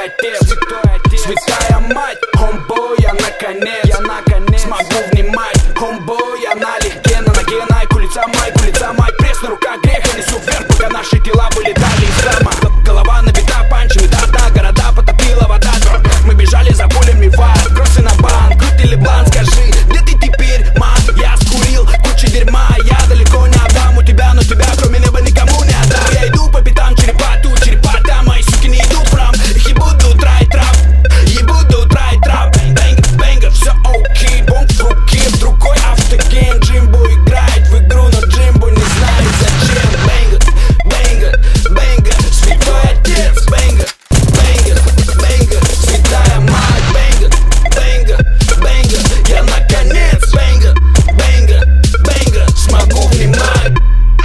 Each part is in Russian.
отец, святая мать. Homeboy, я наконец смогу внимать. Homeboy, я налегке, на ноге Найк. Улица май, пресс на руках, грех я несу вверх, пока наши тела вылетали из храма. Голова набита панчами, да, города потопила вода. Мы бежали за пулями в ад, кроссы на банк, крут или блан, скажи, где ты теперь, ман? Я скурил кучу дерьма, я далеко не отдам у тебя, но тебя кроме неба никому не отдам. Я иду по пятам, черепа тут, черепа там, мои суки не идут в храм. Их ебут трай трап, бэнга, все окей, бомб в руке, в другой автоген. Джимбо играет в игру, но Джимбо не знает зачем. Бэнга, святой отец. Бэнга, святая мать. Бэнга, я наконец. Бэнга, смогу внимать.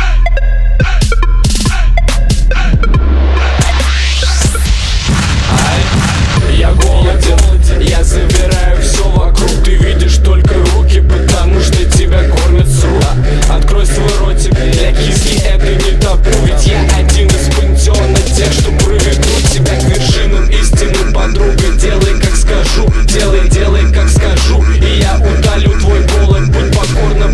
Я голоден, я забираю все вокруг. Ты видишь только руки, потому что тебя кормят с рук. Открой свой ротик, для киски это не табу. Ведь я один из пантеона тех, что проведут тебя к вершинам истины, подруга. Делай как скажу, делай как скажу. И я удалю твой голод, будь покорно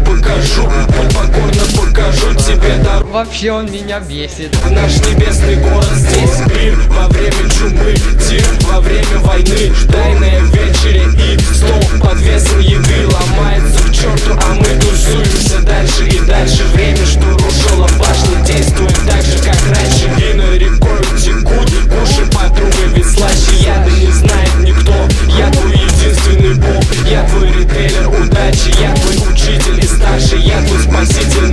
покажу тебе дорогу. Вообще он меня бесит. В наш небесный город, здесь мир во время чумы, тир во время войны, тайная вечере и стол под весом еды ломается к черту, а мы тусуемся дальше и дальше. Время, что рушило башни, действует так же, как раньше. Вина рекой текут, уши подруга, ведь слаще яда не знает никто. Я твой единственный бог, я твой ритейлер удачи, я твой учитель и старший, я твой спаситель.